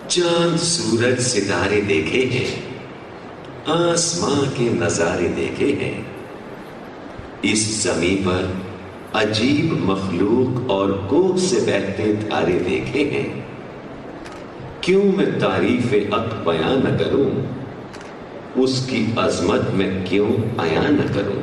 चांद सूरज सितारे देखे हैं, आसमां के नजारे देखे हैं। इस जमी पर अजीब मखलूक और कोह से बहते धारे देखे हैं। क्यों मैं तारीफ़े हक बयां न करूं, उसकी अजमत में क्यों बयां न करूं।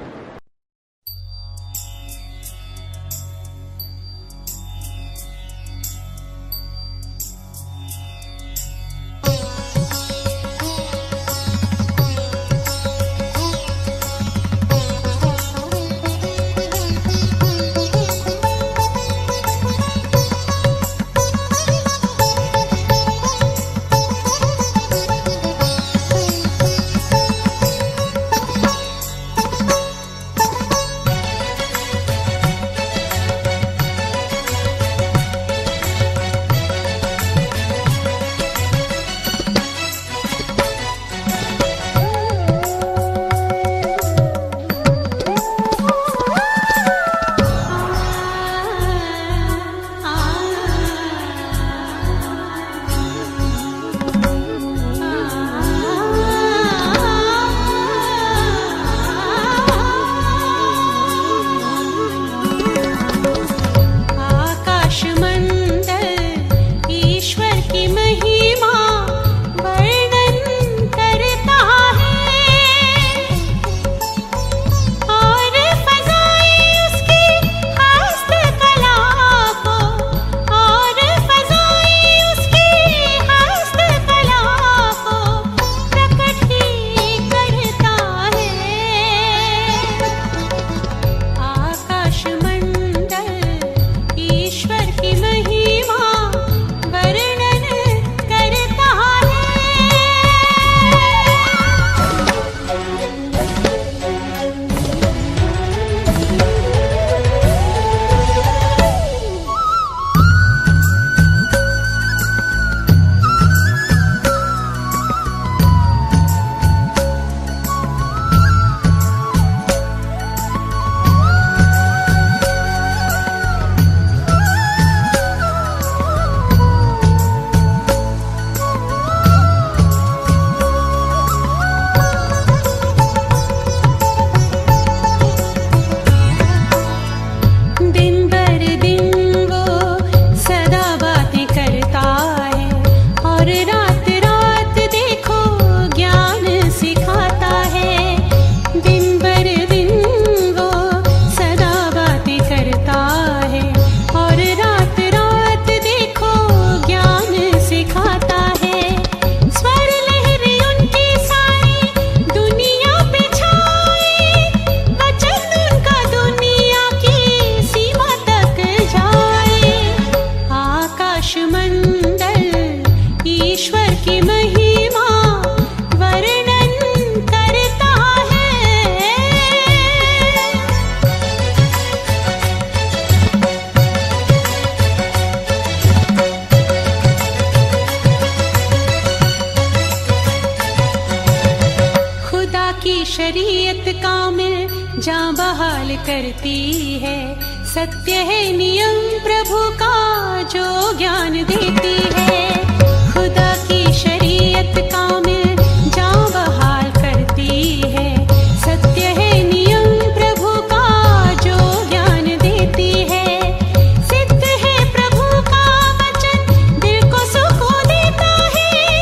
शरीयत कामिल जां बहाल करती है। सत्य है नियम प्रभु का जो ज्ञान देती है। खुदा की शरीयत कामिल जां बहाल करती है। सत्य है नियम प्रभु का जो ज्ञान देती है। सिद्ध है प्रभु का वचन दिल को सुकून देता है।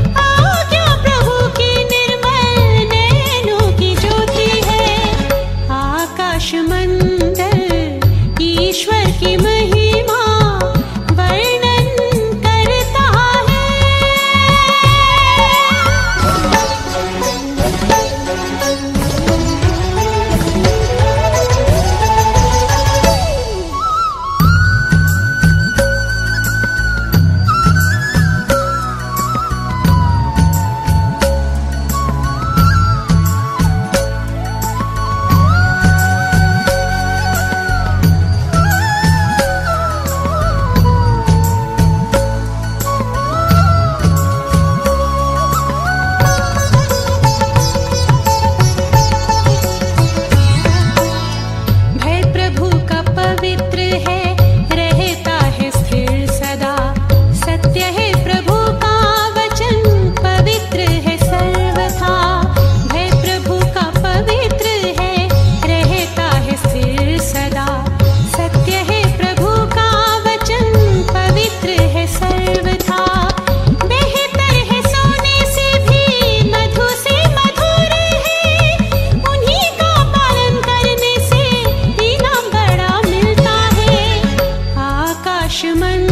आज्ञा प्रभु की निर्मल नैनों की ज्योति है। आकाश मंडल ईश्वर की महिमा लक्ष्मण